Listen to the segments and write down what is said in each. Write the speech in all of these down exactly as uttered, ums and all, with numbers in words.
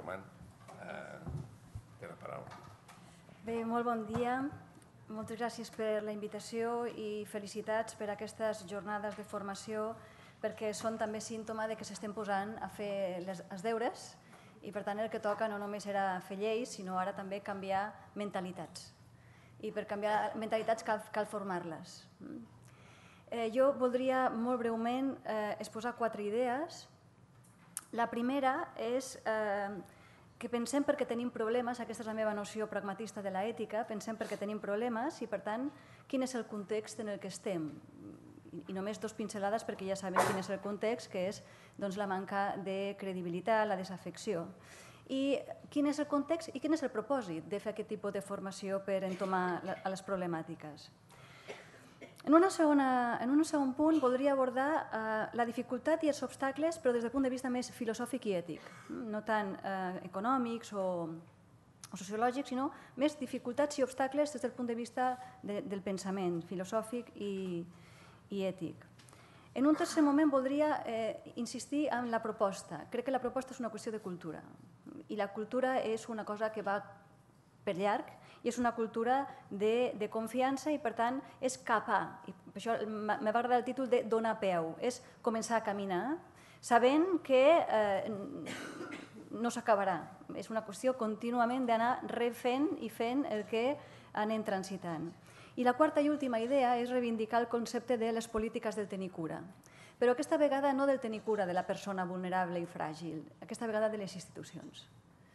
Roman, té la paraula. Bé, molt bon dia. Moltes gràcies per la invitació i felicitats per aquestes jornades de formació, perquè són també símptoma de que s'estem posant a fer els deures i per tant el que toca no només era fer lleis, sinó ara també canviar mentalitats. I per canviar mentalitats cal, cal formar-les. Eh, jo voldria molt breument eh, exposar quatre idees. La primera és eh, que pensem perquè tenim problemes, aquesta és la meva noció pragmatista de l'ètica, pensem perquè tenim problemes i per tant quin és el context en el que estem. I només dos pincelades perquè ja sabem quin és el context, que és doncs, la manca de credibilitat, la desafecció. I quin és el context i quin és el propòsit de fer aquest tipus de formació per entomar les problemàtiques. En, una segona, en un segon punt voldria abordar eh, la dificultat i els obstacles, però des del punt de vista més filosòfic i ètic, no tant eh, econòmics o, o sociològics, sinó més dificultats i obstacles des del punt de vista de, del pensament filosòfic i, i ètic. En un tercer moment voldria eh, insistir en la proposta. Crec que la proposta és una qüestió de cultura i la cultura és una cosa que va per llarg i és una cultura de, de confiança i per tant és capar. I per això m'ha agradat el títol de donar peu. És començar a caminar sabent que eh, no s'acabarà. És una qüestió contínuament d'anar refent i fent el que anem transitant. I la quarta i última idea és reivindicar el concepte de les polítiques del tenir cura. Però aquesta vegada no del tenir cura de la persona vulnerable i fràgil, aquesta vegada de les institucions.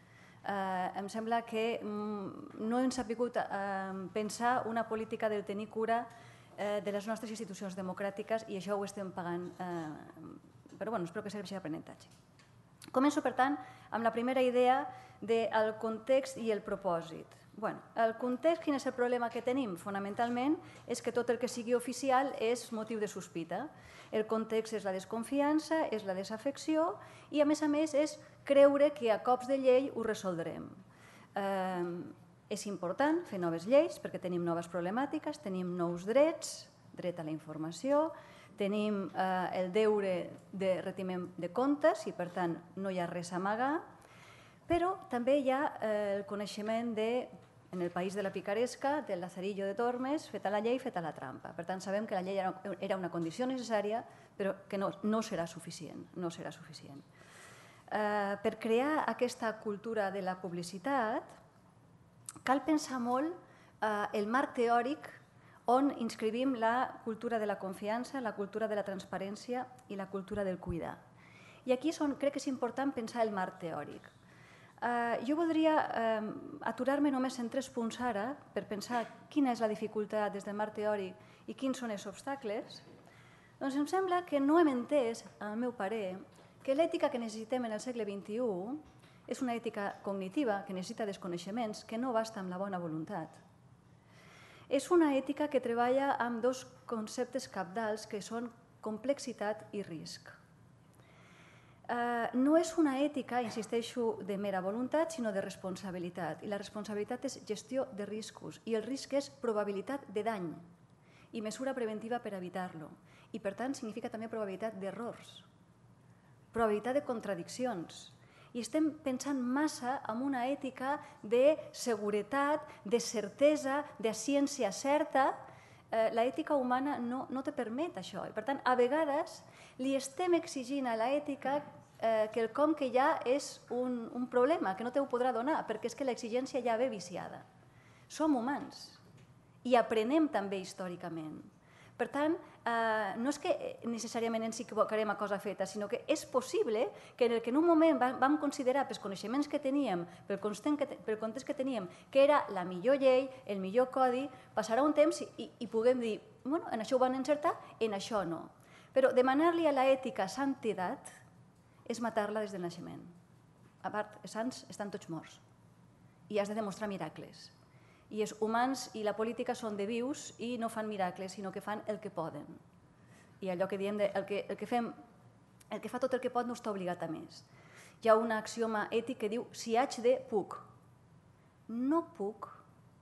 Eh, em sembla que mm, no hem sabut eh, pensar una política del tenir cura eh, de les nostres institucions democràtiques i això ho estem pagant, eh, però bueno, espero que serveixi d'aprenentatge. Començo, per tant, amb la primera idea del context i el propòsit. Bueno, el context, quin és el problema que tenim? Fonamentalment és que tot el que sigui oficial és motiu de sospita. El context és la desconfiança, és la desafecció i, a més a més, és creure que a cops de llei ho resoldrem. Eh, és important fer noves lleis perquè tenim noves problemàtiques, tenim nous drets, dret a la informació, tenim eh, el deure de retiment de comptes i, per tant, no hi ha res a amagar, però també hi ha eh, el coneixement de, en el país de la picaresca, del lazarillo de Tormes, feta la llei, feta la trampa. Per tant, sabem que la llei era una condició necessària, però que no, no serà suficient. No serà suficient. Eh, per crear aquesta cultura de la publicitat, cal pensar molt eh, el marc teòric on inscrivim la cultura de la confiança, la cultura de la transparència i la cultura del cuidar. I aquí és on crec que és important pensar el marc teòric. Uh, jo voldria uh, aturar-me només en tres punts ara per pensar quina és la dificultat des del marc teòric i quins són els obstacles. Doncs em sembla que no hem entès, al meu parer, que l'ètica que necessitem en el segle vint-i-u és una ètica cognitiva que necessita desconeixements, que no basta amb la bona voluntat. És una ètica que treballa amb dos conceptes cabdals que són complexitat i risc. Uh, no és una ètica, insisteixo, de mera voluntat, sinó de responsabilitat. I la responsabilitat és gestió de riscos i el risc és probabilitat de dany i mesura preventiva per evitar-lo. I per tant significa també probabilitat d'errors, probabilitat de contradiccions. I estem pensant massa en una ètica de seguretat, de certesa, de ciència certa. Eh, l'ètica humana no, no te permet això. I per tant, a vegades li estem exigint a l'ètica eh, quelcom que ja és un, un problema, que no te ho podrà donar, perquè és que l'exigència ja ve viciada. Som humans i aprenem també històricament. Per tant, eh, no és que necessàriament ens equivocarem a cosa feta, sinó que és possible que en el que en un moment vam considerar pels coneixements que teníem, pel context que teníem, que era la millor llei, el millor codi, passarà un temps i, i puguem dir, bueno, en això ho van encertar, en això no. Però demanar-li a l'ètica santedat és matar-la des del naixement. A part, els sants estan tots morts i has de demostrar miracles. I els humans i la política són de vius i no fan miracles, sinó que fan el que poden. I allò que diem, de, el, que, el, que fem, el que fa tot el que pot no està obligat a més. Hi ha un axioma ètic que diu, si haig de, puc. No puc,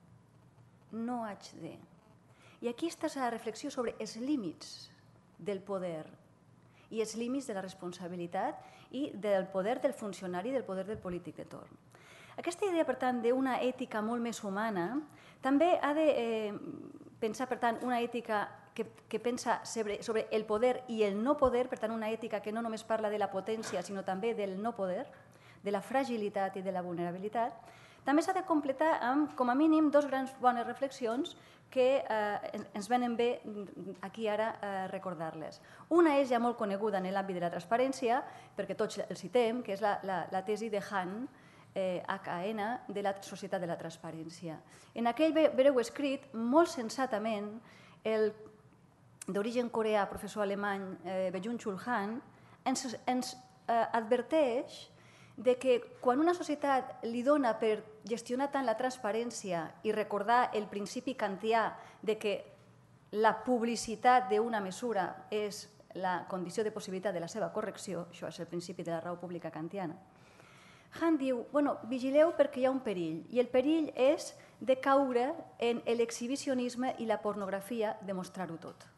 no haig de. I aquí està la reflexió sobre els límits del poder i els límits de la responsabilitat i del poder del funcionari i del poder del polític de torn. Aquesta idea, per tant, d'una ètica molt més humana també ha de eh, pensar, per tant, una ètica que, que pensa sobre, sobre el poder i el no poder, per tant, una ètica que no només parla de la potència, sinó també del no poder, de la fragilitat i de la vulnerabilitat. També s'ha de completar amb, com a mínim, dos grans bones reflexions que eh, ens venen bé aquí ara eh, recordar-les. Una és ja molt coneguda en l'àmbit de la transparència, perquè tots el citem, que és la, la, la tesi de Hahn, eh, H A N, de la Societat de la Transparència. En aquell breu escrit, molt sensatament, el d'origen coreà, professor alemany, eh, Byung-Chul Han, ens, ens eh, adverteix de que quan una societat li dona per gestionar tant la transparència i recordar el principi kantià de que la publicitat d'una mesura és la condició de possibilitat de la seva correcció, això és el principi de la raó pública kantiana, Han diu, bueno, vigileu perquè hi ha un perill, i el perill és de caure en l'exhibicionisme i la pornografia de mostrar-ho tot.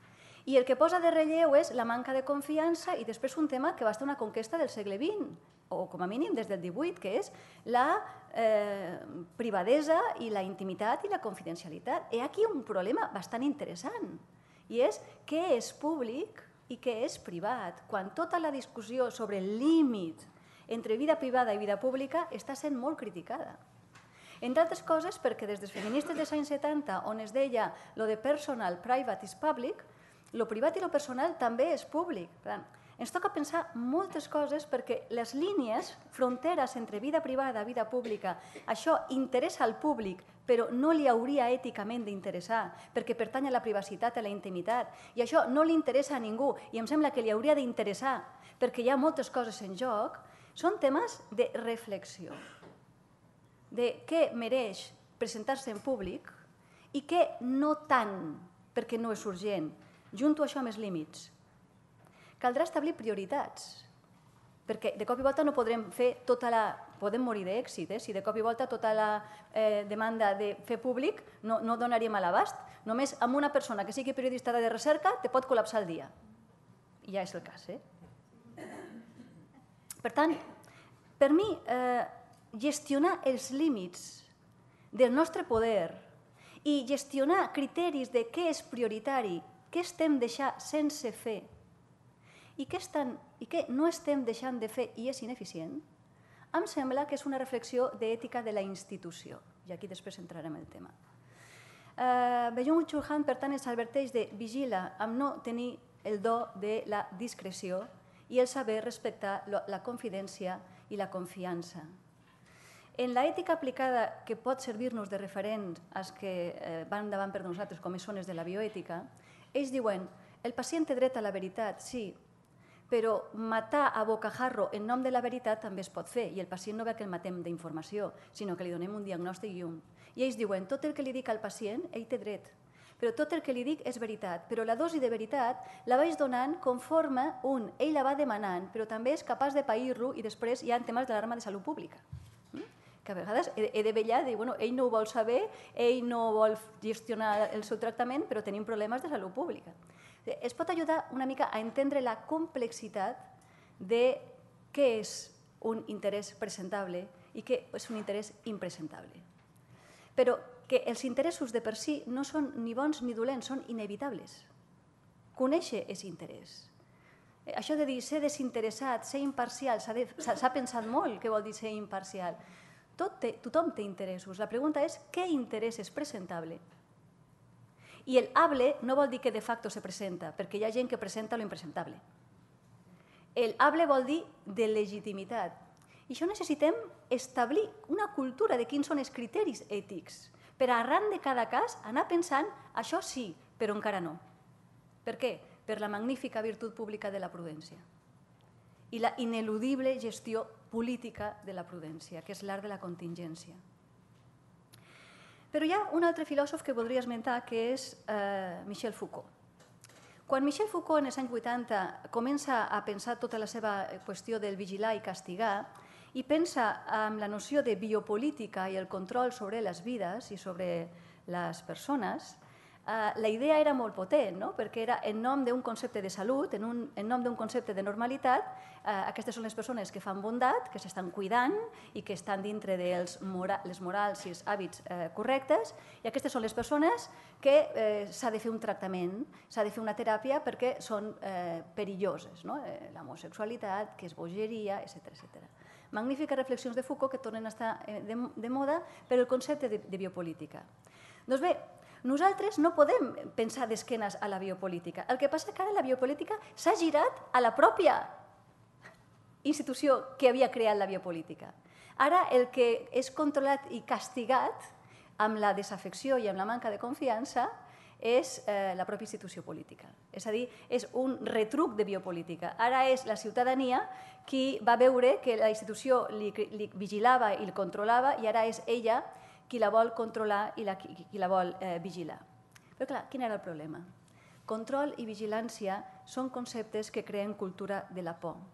I el que posa de relleu és la manca de confiança i després un tema que va estar una conquesta del segle vint, o com a mínim des del divuit, que és la eh, privadesa i la intimitat i la confidencialitat. Hi ha aquí un problema bastant interessant, i és què és públic i què és privat, quan tota la discussió sobre el límit entre vida privada i vida pública està sent molt criticada. Entre altres coses perquè des dels feministes dels anys setanta, on es deia lo de personal, private is public, lo privat i lo personal també és públic. Per tant, ens toca pensar moltes coses perquè les línies, fronteres entre vida privada i vida pública, això interessa al públic, però no li hauria èticament d'interessar, perquè pertany a la privacitat, a la intimitat, i això no li interessa a ningú, i em sembla que li hauria d'interessar, perquè hi ha moltes coses en joc, són temes de reflexió, de què mereix presentar-se en públic i què no tant, perquè no és urgent. Junto això amb els límits. Caldrà establir prioritats, perquè de cop i volta no podrem fer tota la... Podem morir d'èxit, eh? Si de cop i volta tota la eh, demanda de fer públic no, no donaríem a l'abast. Només amb una persona que sigui periodista de recerca te pot col·lapsar el dia. I ja és el cas, eh? Per tant, per mi, eh, gestionar els límits del nostre poder i gestionar criteris de què és prioritari, què estem deixant sense fer i què, estan, i què no estem deixant de fer i és ineficient, em sembla que és una reflexió d'ètica de la institució. I aquí després entrarem en el tema. Eh, Byung-Chul Han, per tant, ens adverteix de vigila amb no tenir el do de la discreció i el saber respectar la confidència i la confiança. En l'ètica aplicada que pot servir-nos de referent als que eh, van davant per nosaltres, com són els de la bioètica, ells diuen, el pacient té dret a la veritat, sí, però matar a bocajarro en nom de la veritat també es pot fer, i el pacient no ve que el matem d'informació, sinó que li donem un diagnòstic i un. I ells diuen, tot el que li dic al pacient, ell té dret, però tot el que li dic és veritat, però la dosi de veritat la vaig donant conforme un, ell la va demanant, però també és capaç de pair-lo i després hi ha temes d'alarma de salut pública. Que a vegades he de vetllar, dir, bueno, ell no ho vol saber, ell no vol gestionar el seu tractament, però tenim problemes de salut pública. Es pot ajudar una mica a entendre la complexitat de què és un interès presentable i què és un interès impresentable. Però que els interessos de per si no són ni bons ni dolents, són inevitables. Conèixer és interès. Això de dir ser desinteressat, ser imparcial, s'ha pensat molt què vol dir ser imparcial. Tot té, tothom té interessos. La pregunta és què interès és presentable? I el hable no vol dir que de facto se presenta, perquè hi ha gent que presenta lo impresentable. El hable vol dir de legitimitat. I això necessitem establir una cultura de quins són els criteris ètics, per arran de cada cas anar pensant això sí, però encara no. Per què? Per la magnífica virtut pública de la prudència i la ineludible gestió política de la prudència, que és l'art de la contingència. Però hi ha un altre filòsof que voldria esmentar, que és eh, Michel Foucault. Quan Michel Foucault, en els anys vuitanta, comença a pensar tota la seva qüestió del vigilar i castigar, i pensa en la noció de biopolítica i el control sobre les vides i sobre les persones, la idea era molt potent, no? Perquè era en nom d'un concepte de salut, en, un, en nom d'un concepte de normalitat, eh, aquestes són les persones que fan bondat, que s'estan cuidant i que estan dintre de mora, les morals i els hàbits eh, correctes, i aquestes són les persones que eh, s'ha de fer un tractament, s'ha de fer una teràpia perquè són eh, perilloses, no? Eh, l'homosexualitat, que és bogeria, etcètera etcètera. Magnífiques reflexions de Foucault que tornen a estar eh, de, de moda per el concepte de, de biopolítica. Doncs bé, nosaltres no podem pensar d'esquenes a la biopolítica. El que passa és que ara la biopolítica s'ha girat a la pròpia institució que havia creat la biopolítica. Ara el que és controlat i castigat amb la desafecció i amb la manca de confiança és eh, la pròpia institució política. És a dir, és un retruc de biopolítica. Ara és la ciutadania qui va veure que la institució li, li vigilava i el controlava i ara és ella qui la vol controlar i la, qui, qui la vol eh, vigilar. Però clar, quin era el problema? Control i vigilància són conceptes que creen cultura de la por,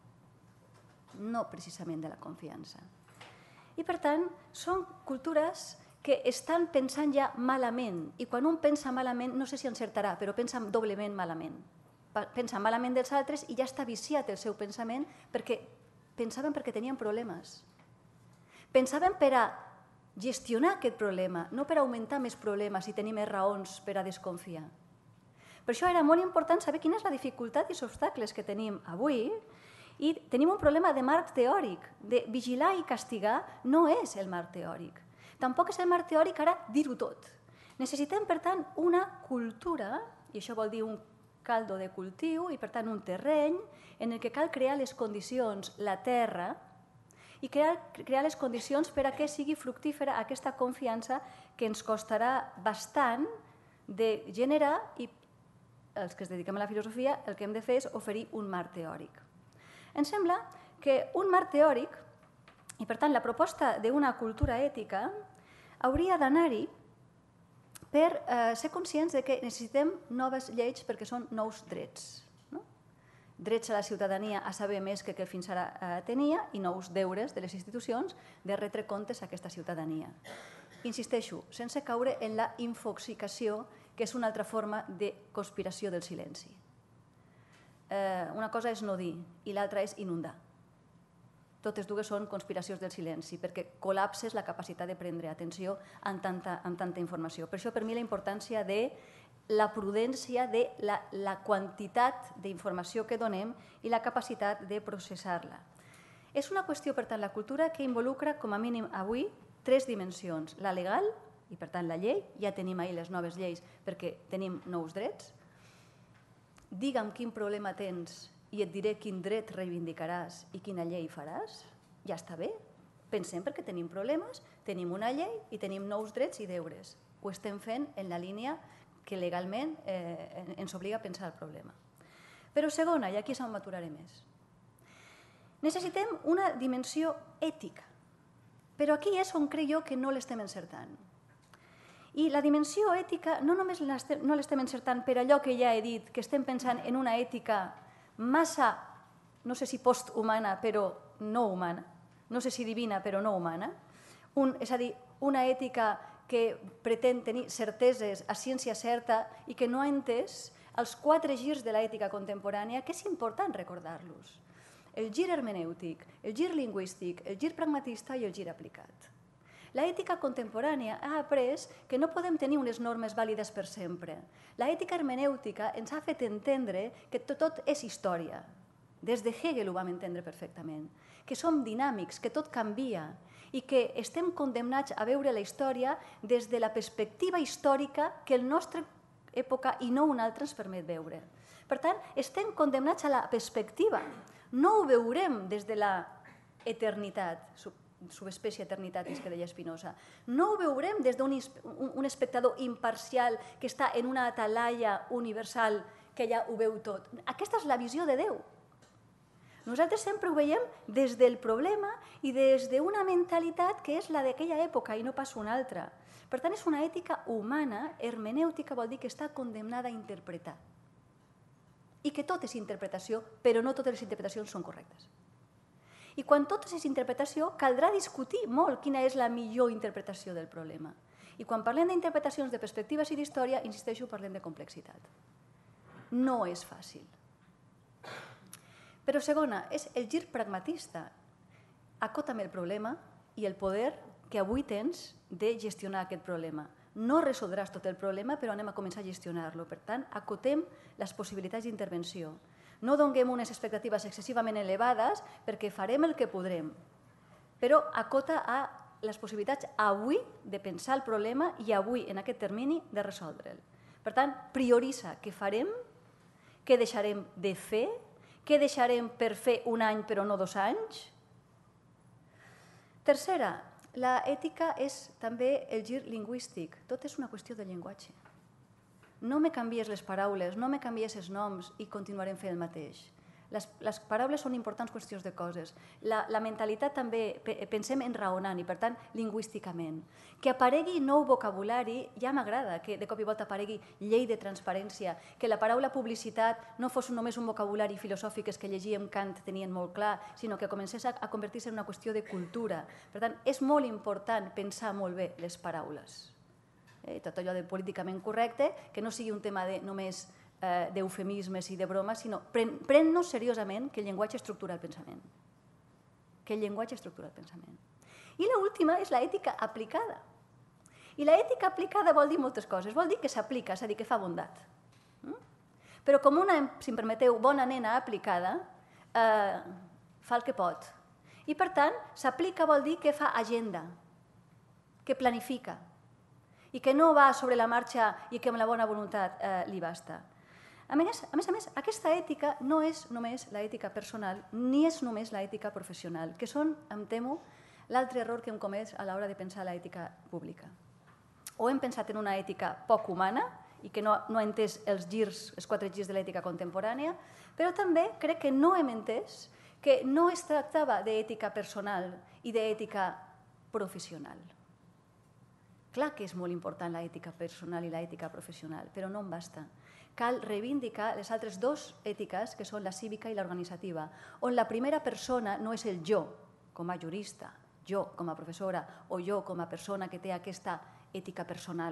no precisament de la confiança. I per tant, són cultures que estan pensant ja malament, i quan un pensa malament, no sé si encertarà, però pensa doblement malament. Pensa malament dels altres i ja està viciat el seu pensament perquè pensaven perquè tenien problemes. Pensaven per a gestionar aquest problema, no per augmentar més problemes i tenir més raons per a desconfiar. Per això era molt important saber quina és la dificultat i els obstacles que tenim avui i tenim un problema de marc teòric, de vigilar i castigar no és el marc teòric. Tampoc és el marc teòric ara dir-ho tot. Necessitem, per tant, una cultura, i això vol dir un caldo de cultiu, i per tant un terreny en el que cal crear les condicions, la terra, i crear, crear les condicions per a que sigui fructífera aquesta confiança que ens costarà bastant de generar i els que es dediquem a la filosofia el que hem de fer és oferir un marc teòric. Em sembla que un marc teòric, i per tant la proposta d'una cultura ètica, hauria d'anar-hi per eh, ser conscients de que necessitem noves lleis perquè són nous drets. Drets a la ciutadania a saber més que el que fins ara eh, tenia i nous deures de les institucions de retre comptes a aquesta ciutadania. Insisteixo, sense caure en la infoxicació, que és una altra forma de conspiració del silenci. Eh, una cosa és no dir i l'altra és inundar. Totes dues són conspiracions del silenci perquè col·lapses la capacitat de prendre atenció amb tanta, amb tanta informació. Per això per mi la importància de la prudència de la, la quantitat d'informació que donem i la capacitat de processar-la. És una qüestió, per tant, la cultura que involucra, com a mínim avui, tres dimensions. La legal, i per tant la llei, ja tenim ahir les noves lleis perquè tenim nous drets. Digue'm quin problema tens i et diré quin dret reivindicaràs i quina llei faràs. Ja està bé. Pensem perquè tenim problemes, tenim una llei i tenim nous drets i deures. Ho estem fent en la línia que legalment eh, ens obliga a pensar el problema. Però segona, i aquí se'n maturaré més, necessitem una dimensió ètica, però aquí és on crec jo que no l'estem encertant. I la dimensió ètica no només no l'estem encertant per allò que ja he dit, que estem pensant en una ètica massa, no sé si posthumana, però no humana, no sé si divina, però no humana, un, és a dir, una ètica que pretén tenir certeses a ciència certa i que no ha entès els quatre girs de l'ètica contemporània, que és important recordar-los. El gir hermenèutic, el gir lingüístic, el gir pragmatista i el gir aplicat. L'ètica contemporània ha après que no podem tenir unes normes vàlides per sempre. L'ètica hermenèutica ens ha fet entendre que tot, tot és història. Des de Hegel ho vam entendre perfectament. Que som dinàmics, que tot canvia i que estem condemnats a veure la història des de la perspectiva històrica que el nostre època i no una altra ens permet veure. Per tant, estem condemnats a la perspectiva. No ho veurem des de la eternitat, subespècie eternitatis que deia Spinoza. No ho veurem des d'un un espectador imparcial que està en una atalaia universal que ja ho veu tot. Aquesta és la visió de Déu. Nosaltres sempre ho veiem des del problema i des d'una mentalitat que és la d'aquella època i no pas una altra. Per tant, és una ètica humana, hermenèutica vol dir que està condemnada a interpretar. I que tot és interpretació, però no totes les interpretacions són correctes. I quan tot és interpretació, caldrà discutir molt quina és la millor interpretació del problema. I quan parlem d'interpretacions de perspectives i d'història, insisteixo, parlem de complexitat. No és fàcil. Però segona, és el gir pragmatista. Acota'm el problema i el poder que avui tens de gestionar aquest problema. No resoldràs tot el problema, però anem a començar a gestionar-lo. Per tant, acotem les possibilitats d'intervenció. No donem unes expectatives excessivament elevades perquè farem el que podrem, però acota a les possibilitats avui de pensar el problema i avui, en aquest termini, de resoldre'l. Per tant, prioritza què farem, què deixarem de fer, què deixarem per fer un any però no dos anys. Tercera, l'ètica és també el gir lingüístic. Tot és una qüestió de llenguatge. No me canvies les paraules, no me canvies els noms i continuarem fent el mateix. Les, les paraules són importants qüestions de coses. La, la mentalitat també, pensem en raonant i, per tant, lingüísticament. Que aparegui nou vocabulari, ja m'agrada que de cop i volta aparegui llei de transparència, que la paraula publicitat no fos només un vocabulari filosòfic que llegíem Kant tenien molt clar, sinó que comencés a, a convertir-se en una qüestió de cultura. Per tant, és molt important pensar molt bé les paraules. Eh, tot allò de políticament correcte, que no sigui un tema de només eh, d'eufemismes i de bromes, sinó pren-nos seriosament que el llenguatge estructura el pensament. Que el llenguatge estructura el pensament. I l'última és l'ètica aplicada. I l'ètica aplicada vol dir moltes coses. Vol dir que s'aplica, és a dir, que fa bondat. Mm? Però com una, si em permeteu, bona nena aplicada, eh, fa el que pot. I per tant, s'aplica vol dir que fa agenda, que planifica, i que no va sobre la marxa i que amb la bona voluntat eh, li basta. A més, a més a més, aquesta ètica no és només l'ètica personal ni és només l'ètica professional, que són, em temo, l'altre error que hem comès a l'hora de pensar l'ètica pública. O hem pensat en una ètica poc humana i que no, no ha entès els girs, els quatre girs de l'ètica contemporània, però també crec que no hem entès que no es tractava d'ètica personal i d'ètica professional. Clar que és molt important l'ètica personal i l'ètica professional, però no en basta. Cal reivindicar les altres dues ètiques, que són la cívica i l'organitzativa, on la primera persona no és el jo, com a jurista, jo com a professora, o jo com a persona que té aquesta ètica personal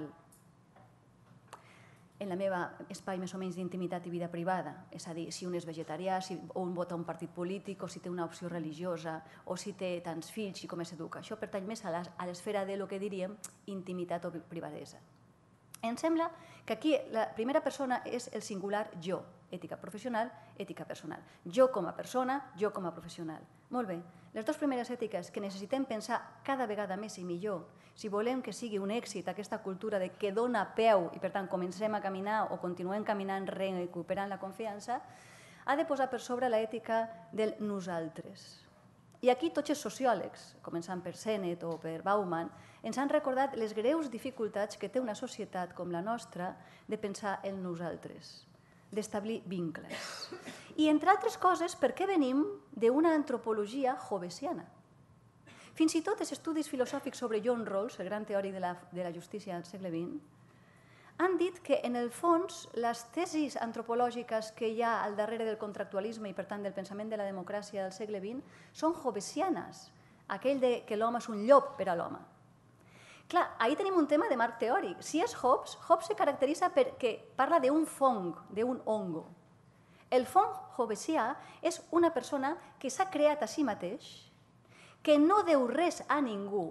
en el meu espai més o menys d'intimitat i vida privada. És a dir, si un és vegetarià, si un vota un partit polític, o si té una opció religiosa, o si té tants fills i com s'educa. Això pertany més a l'esfera de lo que diríem intimitat o privadesa. Em sembla que aquí la primera persona és el singular jo, ètica professional, ètica personal. Jo com a persona, jo com a professional. Molt bé, les dues primeres ètiques que necessitem pensar cada vegada més i millor, si volem que sigui un èxit aquesta cultura de que dona peu i per tant comencem a caminar o continuem caminant recuperant la confiança, ha de posar per sobre l'ètica del nosaltres. I aquí tots els sociòlegs, començant per Sennett o per Bauman, ens han recordat les greus dificultats que té una societat com la nostra de pensar en nosaltres, d'establir vincles. I, entre altres coses, perquè venim d'una antropologia hobbesiana. Fins i tot els estudis filosòfics sobre John Rawls, el gran teòric de la, de la justícia del segle vint, han dit que, en el fons, les tesis antropològiques que hi ha al darrere del contractualisme i, per tant, del pensament de la democràcia del segle vint són hobbesianes, aquell de que l'home és un llop per a l'home. Clar, ahir tenim un tema de marc teòric. Si és Hobbes, Hobbes se caracteritza perquè parla d'un fong, d'un hongo. El fong hobbesià és una persona que s'ha creat a si mateix, que no deu res a ningú,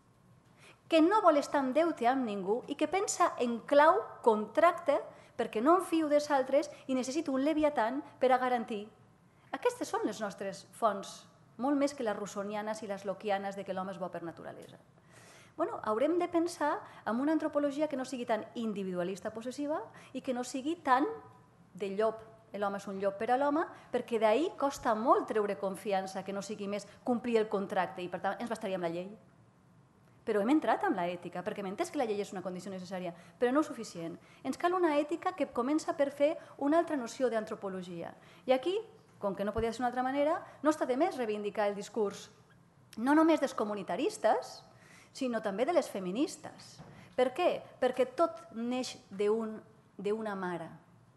que no vol estar en deute amb ningú i que pensa en clau contracte perquè no em fio dels altres i necessito un leviatan per a garantir. Aquestes són les nostres fonts, molt més que les russonianes i les lockianes de que l'home és bo per naturalesa. Bueno, haurem de pensar en una antropologia que no sigui tan individualista possessiva i que no sigui tan de llop. L'home és un llop per a l'home, perquè d'ahir costa molt treure confiança que no sigui més complir el contracte i, per tant, ens bastaria amb la llei. Però hem entrat amb l'ètica, perquè hem entès que la llei és una condició necessària, però no suficient. Ens cal una ètica que comença per fer una altra noció d'antropologia. I aquí, com que no podia ser d'una altra manera, no està de més reivindicar el discurs, no només dels comunitaristes, sinó també de les feministes. Per què? Perquè tot neix d'una mare.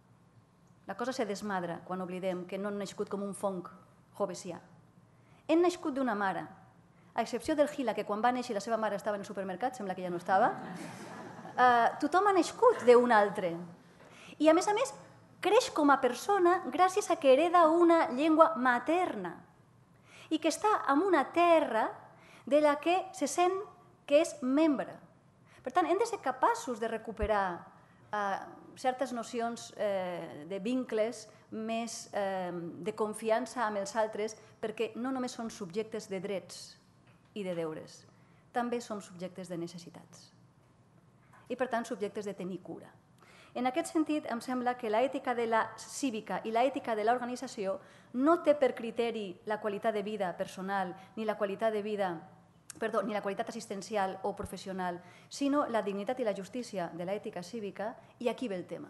La cosa se desmadra quan oblidem que no hem nascut com un fong hobbesià. Hem nascut d'una mare. a excepció del Gila, que quan va néixer la seva mare estava en el supermercat, sembla que ja no estava, eh, tothom ha nascut d'un altre. I a més a més, creix com a persona gràcies a que hereda una llengua materna i que està en una terra de la que se sent que és membre. Per tant, hem de ser capaços de recuperar eh, certes nocions eh, de vincles més eh, de confiança amb els altres, perquè no només són subjectes de drets i de deures, també som subjectes de necessitats i, per tant, subjectes de tenir cura. En aquest sentit, em sembla que l'ètica de la cívica i l'ètica de l'organització no té per criteri la qualitat de vida personal ni la qualitat de vida, perdó, ni la qualitat assistencial o professional, sinó la dignitat i la justícia de l'ètica cívica, i aquí ve el tema.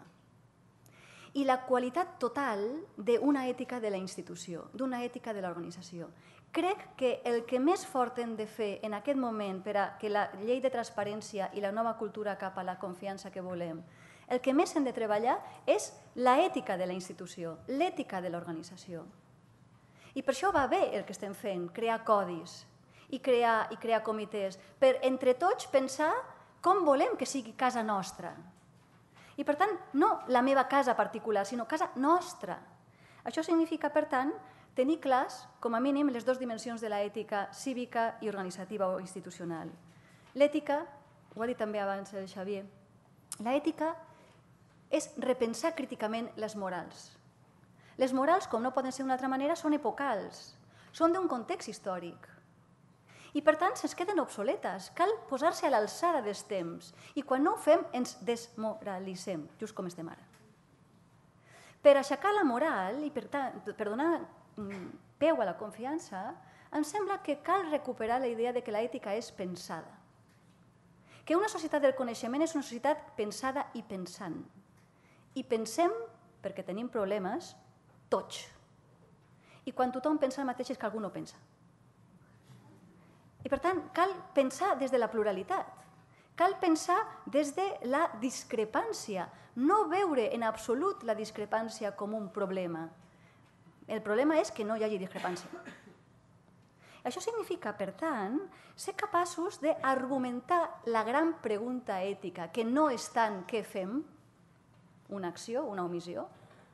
I la qualitat total d'una ètica de la institució, d'una ètica de l'organització. Crec que el que més fort hem de fer en aquest moment per a que la llei de transparència i la nova cultura cap a la confiança que volem, el que més hem de treballar és l'ètica de la institució, l'ètica de l'organització. I per això va bé el que estem fent, crear codis i crear, i crear comitès, per entre tots pensar com volem que sigui casa nostra. I per tant, no la meva casa particular, sinó casa nostra. Això significa, per tant, tenir clars, com a mínim, les dues dimensions de l'ètica cívica i organitzativa o institucional. L'ètica, ho ha dit també abans el Xavier, l'ètica és repensar críticament les morals. Les morals, com no poden ser d'una altra manera, són epocals, són d'un context històric. I, per tant, se'ns queden obsoletes. Cal posar-se a l'alçada dels temps. I quan no ho fem, ens desmoralitzem, just com estem ara. Per aixecar la moral i per, tant, per donar peu a la confiança, em sembla que cal recuperar la idea de que l'ètica és pensada. Que una societat del coneixement és una societat pensada i pensant. I pensem, perquè tenim problemes, tots. I quan tothom pensa el mateix és que algú no pensa. I per tant, cal pensar des de la pluralitat, cal pensar des de la discrepància, no veure en absolut la discrepància com un problema. El problema és que no hi hagi discrepància. Això significa, per tant, ser capaços d'argumentar la gran pregunta ètica, que no és tant què fem, una acció, una omissió,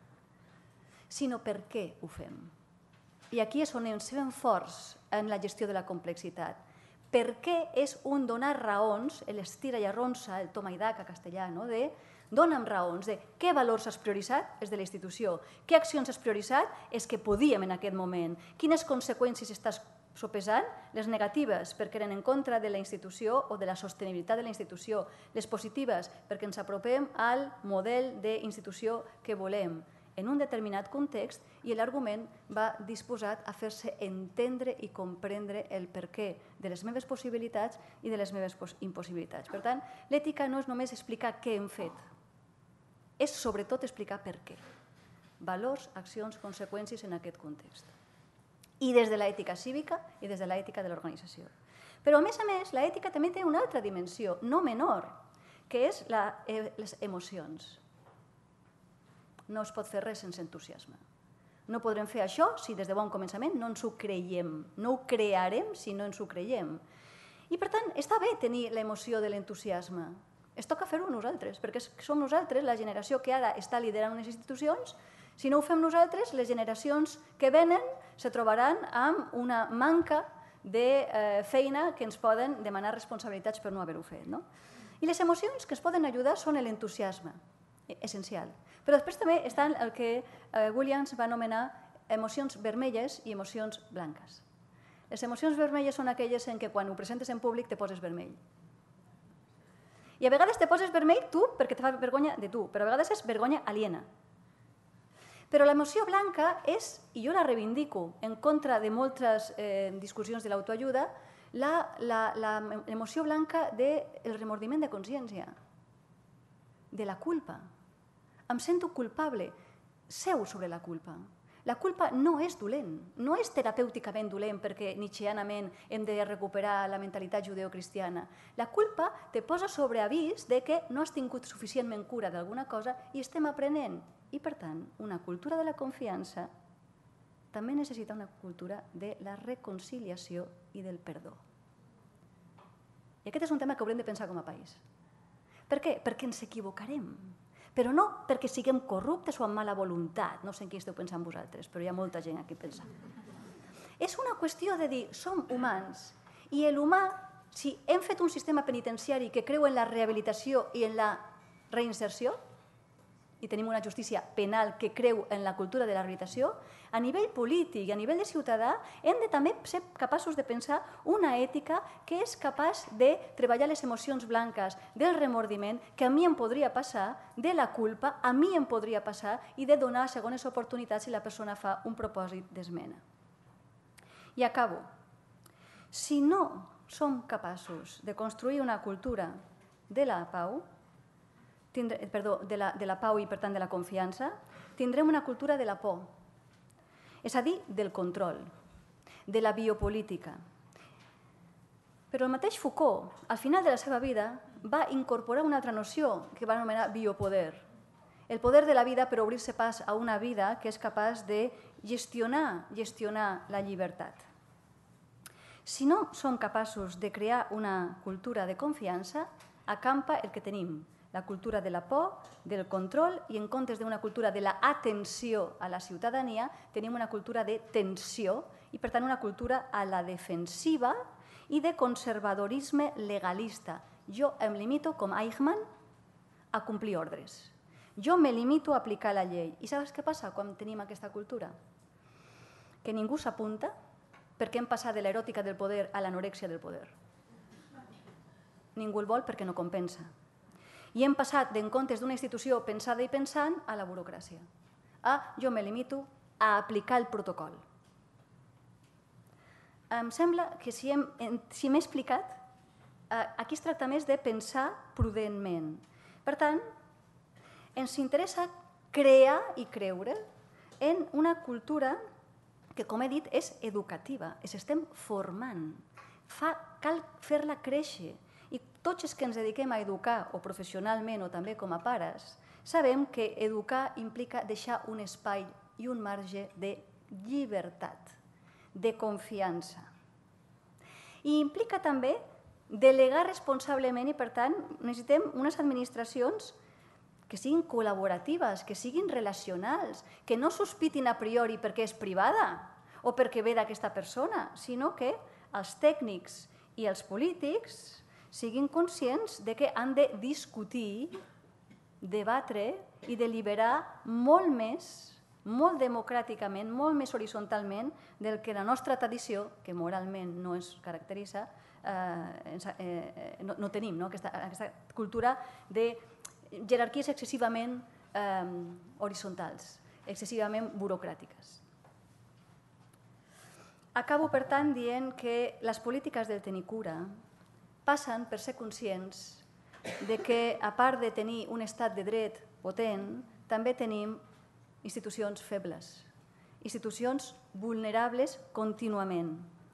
sinó per què ho fem. I aquí és on ens fem forts en la gestió de la complexitat. Per què és un donar raons, l'estira i arronsa, el toma i daca castellà, no? de dona'm raons de què valors has prioritzat, és de la institució, què accions has prioritzat, és que podíem en aquest moment, quines conseqüències estàs sopesant, les negatives perquè eren en contra de la institució o de la sostenibilitat de la institució, les positives perquè ens apropem al model d'institució que volem en un determinat context, i l'argument va disposat a fer-se entendre i comprendre el perquè de les meves possibilitats i de les meves impossibilitats. Per tant, l'ètica no és només explicar què hem fet, és sobretot explicar per què. Valors, accions, conseqüències en aquest context. I des de l'ètica cívica i des de l'ètica de l'organització. Però, a més a més, l'ètica també té una altra dimensió, no menor, que és les emocions. No es pot fer res sense entusiasme. No podrem fer això si des de bon començament no ens ho creiem. No ho crearem si no ens ho creiem. I, per tant, està bé tenir l'emoció de l'entusiasme. Es toca fer-ho nosaltres, perquè som nosaltres, la generació que ara està liderant unes institucions. Si no ho fem nosaltres, les generacions que venen se trobaran amb una manca de feina que ens poden demanar responsabilitats per no haver-ho fet. I les emocions que ens poden ajudar són l'entusiasme, essencial. Però després també estan el que Williams va anomenar emocions vermelles i emocions blanques. Les emocions vermelles són aquelles en què quan ho presentes en públic te poses vermell. I a vegades te poses vermell tu perquè te fa vergonya de tu, però a vegades és vergonya aliena. Però l'emoció blanca és, i jo la reivindico en contra de moltes discussions de l'autoajuda, l'emoció blanca del remordiment de consciència, de la culpa. Em sento culpable, seu sobre la culpa. La culpa no és dolent, no és terapèuticament dolent perquè nietzscheanament hem de recuperar la mentalitat judeocristiana. La culpa te posa sobre avís de que no has tingut suficientment cura d'alguna cosa i estem aprenent. I, per tant, una cultura de la confiança també necessita una cultura de la reconciliació i del perdó. I aquest és un tema que haurem de pensar com a país. Per què? Perquè ens equivocarem. Però no perquè siguem corruptes o amb mala voluntat. No sé en qui esteu pensant vosaltres, però hi ha molta gent aquí pensant. És una qüestió de dir, som humans, i l'humà, si hem fet un sistema penitenciari que creu en la rehabilitació i en la reinserció, i tenim una justícia penal que creu en la cultura de la rehabilitació, a nivell polític i a nivell de ciutadà hem de també ser capaços de pensar una ètica que és capaç de treballar les emocions blanques, del remordiment, que a mi em podria passar, de la culpa, a mi em podria passar, i de donar segones oportunitats si la persona fa un propòsit d'esmena. I acabo. Si no som capaços de construir una cultura de la pau, Tindre, perdó, de la, de la pau i, per tant, de la confiança, tindrem una cultura de la por, és a dir, del control, de la biopolítica. Però el mateix Foucault, al final de la seva vida, va incorporar una altra noció que va anomenar biopoder. El poder de la vida per obrir-se pas a una vida que és capaç de gestionar, gestionar la llibertat. Si no som capaços de crear una cultura de confiança, acampa el que tenim, la cultura de la por, del control, i en comptes d'una cultura de l'atenció a la ciutadania, tenim una cultura de tensió i, per tant, una cultura a la defensiva i de conservadorisme legalista. Jo em limito, com Eichmann, a complir ordres. Jo me limito a aplicar la llei. I saps què passa quan tenim aquesta cultura? Que ningú s'apunta perquè hem passat de l'eròtica del poder a l'anorèxia del poder. Ningú el vol perquè no compensa. I hem passat d'en comptes d'una institució pensada i pensant a la burocràcia. A jo me limito a aplicar el protocol. Em sembla que si m'he explicat, aquí es tracta més de pensar prudentment. Per tant, ens interessa crear i creure en una cultura que, com he dit, és educativa, ens estem formant. Cal fer-la créixer. I tots els que ens dediquem a educar, o professionalment o també com a pares, sabem que educar implica deixar un espai i un marge de llibertat, de confiança. I implica també delegar responsablement i, per tant, necessitem unes administracions que siguin col·laboratives, que siguin relacionals, que no sospitin a priori perquè és privada o perquè ve d'aquesta persona, sinó que els tècnics i els polítics siguin conscients de que han de discutir, debatre i deliberar molt més, molt democràticament, molt més horitzontalment del que la nostra tradició, que moralment no es caracteritza, no tenim, aquesta cultura de jerarquies excessivament horitzontals, excessivament burocràtiques. Acabo, per tant, dient que les polítiques del tenir cura passen per ser conscients que, a part de tenir un estat de dret potent, també tenim institucions febles, institucions vulnerables contínuament.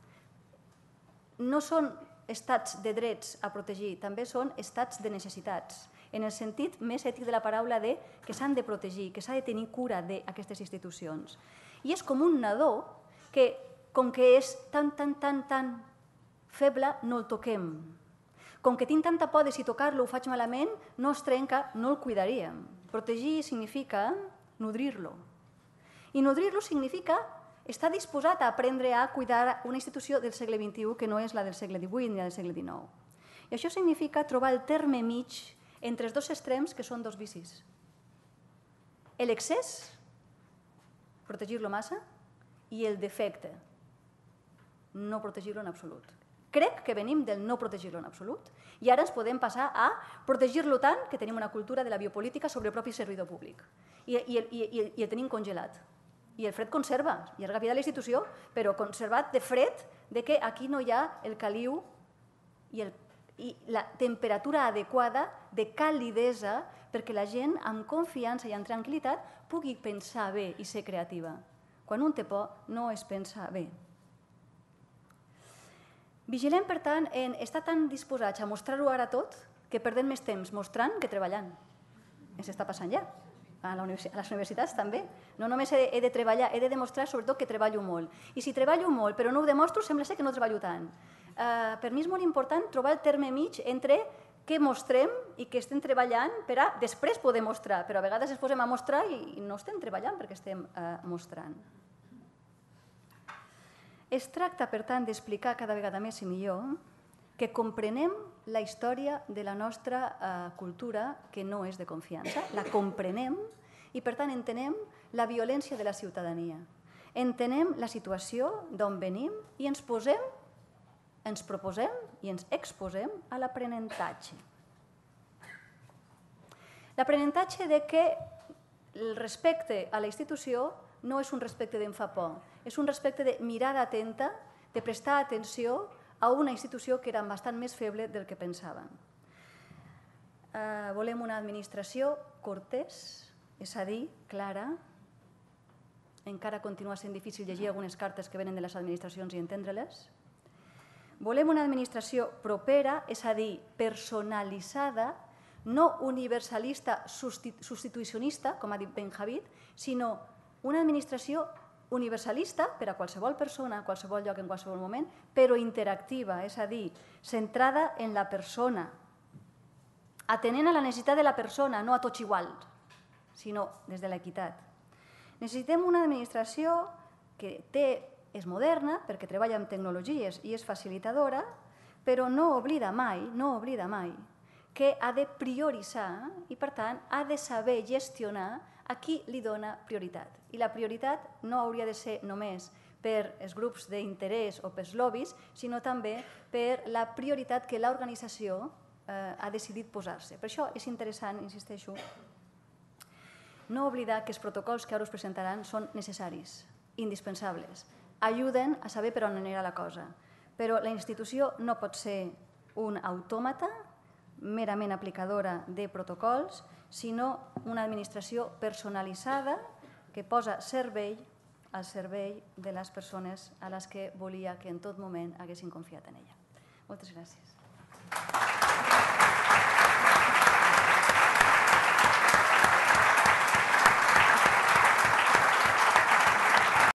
No són estats de drets a protegir, també són estats de necessitats, en el sentit més ètic de la paraula de que s'han de protegir, que s'ha de tenir cura d'aquestes institucions. I és com un nadó que, com que és tan, tan, tan, tan feble, no el toquem. Com que tinc tanta por de si tocar-lo ho faig malament, no es trenca, no el cuidaríem. Protegir significa nodrir-lo. I nodrir-lo significa estar disposat a aprendre a cuidar una institució del segle vint-i-u que no és la del segle divuit ni la del segle dinou. I això significa trobar el terme mig entre els dos extrems que són dos vicis. L'excés, protegir-lo massa, i el defecte, no protegir-lo en absolut. Crec que venim del no protegir-lo en absolut i ara ens podem passar a protegir-lo tant que tenim una cultura de la biopolítica sobre el propi servidor públic i, i, i, i el tenim congelat. I el fred conserva, llarga vida de la institució, però conservat de fred de que aquí no hi ha el caliu i, el, i la temperatura adequada de calidesa perquè la gent amb confiança i amb tranquil·litat pugui pensar bé i ser creativa. Quan un té por no es pensa bé. Vigilem, per tant, en estar tan disposats a mostrar-ho ara tot que perdem més temps mostrant que treballant. Ens està passant ja. a les universitats també. No només he de treballar, he de demostrar sobretot que treballo molt. I si treballo molt però no ho demostro, sembla ser que no treballo tant. Per mi és molt important trobar el terme mig entre què mostrem i què estem treballant per a després poder mostrar, però a vegades ens posem a mostrar i no estem treballant perquè estem mostrant. Es tracta, per tant, d'explicar cada vegada més i millor que comprenem la història de la nostra cultura, que no és de confiança, la comprenem i, per tant, entenem la violència de la ciutadania. Entenem la situació d'on venim i ens posem, ens proposem i ens exposem a l'aprenentatge. L'aprenentatge de que el respecte a la institució no és un respecte d'en fa por, és un respecte de mirada atenta, de prestar atenció a una institució que era bastant més feble del que pensàvem. Volem una administració cortès, és a dir, clara. Encara continua sent difícil llegir algunes cartes que venen de les administracions i entendre-les. Volem una administració propera, és a dir, personalitzada, no universalista substitucionista, com ha dit Benjavid, sinó una administració universalista per a qualsevol persona, a qualsevol lloc, en qualsevol moment, però interactiva, és a dir, centrada en la persona, atenent a la necessitat de la persona, no a tots igual, sinó des de l'equitat. Necessitem una administració que és moderna, perquè treballa amb tecnologies i és facilitadora, però no oblida mai, no oblida mai, que ha de prioritzar i, per tant, ha de saber gestionar a qui li dona prioritat. I la prioritat no hauria de ser només per els grups d'interès o pels lobbies, sinó també per la prioritat que l'organització ha decidit posar-se. Per això és interessant, insisteixo, no oblidar que els protocols que ara us presentaran són necessaris, indispensables. Ajuden a saber per on anirà la cosa. Però la institució no pot ser un autòmata merament aplicadora de protocols, sinó una administració personalitzada que posa servei al servei de les persones a les que volia que en tot moment haguessin confiat en ella. Moltes gràcies.